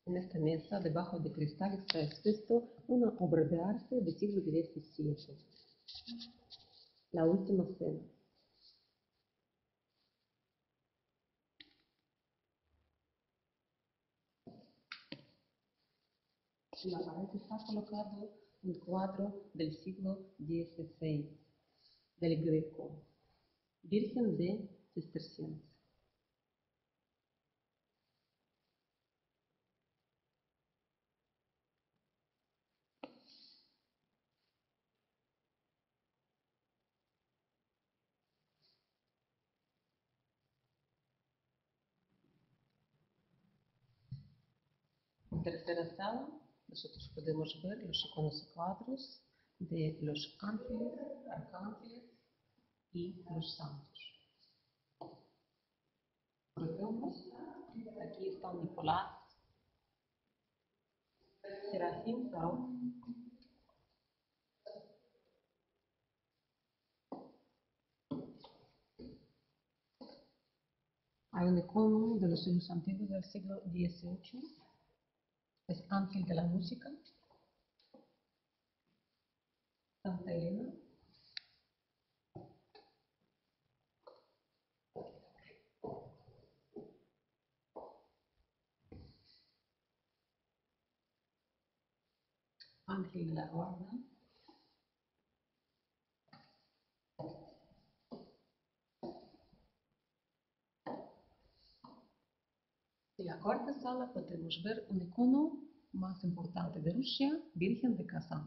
En esta mesa, debajo de cristal, está expuesto una obra de arte del siglo XVII, La Última Cena. En la pared está colocado un cuadro del siglo XVI, del Greco, Virgen de Cistercienses. En tercera sala, nosotros podemos ver los iconos y cuadros de los ángeles, arcángeles y los santos. Por ejemplo, aquí están Nicolás, Serafín, Raúl. Hay un icono de los siglos antiguos del siglo XVIII, es Ángel de la Música, Santa Elena. Ángel de la Guarda, en la cuarta sala podemos ver un icono más importante de Rusia, Virgen de Kazán.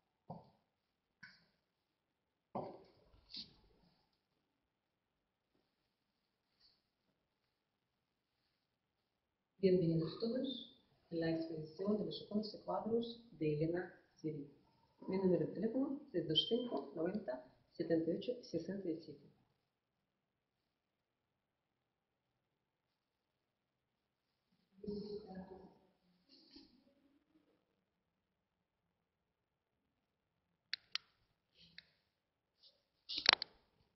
Bienvenidos todos a la exposición de los iconos y cuadros de Elena Svirid. Mi número de teléfono es 625 90 78 67.